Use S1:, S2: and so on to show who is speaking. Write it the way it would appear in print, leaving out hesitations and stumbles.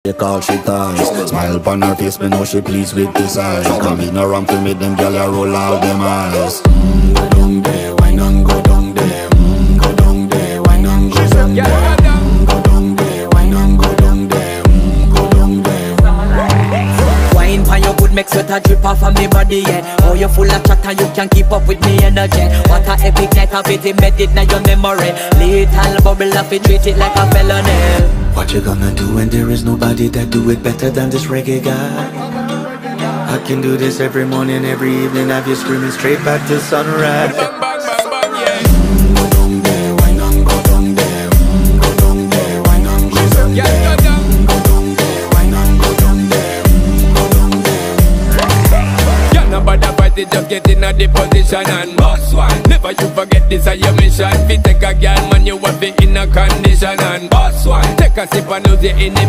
S1: She call she ties. Smile upon her face, me know she pleased with this eyes. Come in around to make them gyal a roll out them eyes. Go down there, wine and go down there. Go down there, wine and go down there. Go down there, wine and go down there. Go down there.
S2: Wine pan your good make sweat a drip off of me body, yeah. Oh, you full of chat and you can keep up with me energy. What a epic night of it, embedded in your memory. Little bubble of it, treat it like a felony.
S1: What you gonna do when there is nobody that do it better than this reggae guy? I can do this every morning, every evening, have you screaming straight back to sunrise. Go down there, wine and go down there. Go down there, wine and go down there. Go down there, wine and go down there. Go down there.
S3: You're not bad about it, just get in a the position and boss one. Never you forget this is your mission. Fi take a girl man, you want be in a condition and boss one. Take a sip and lose your in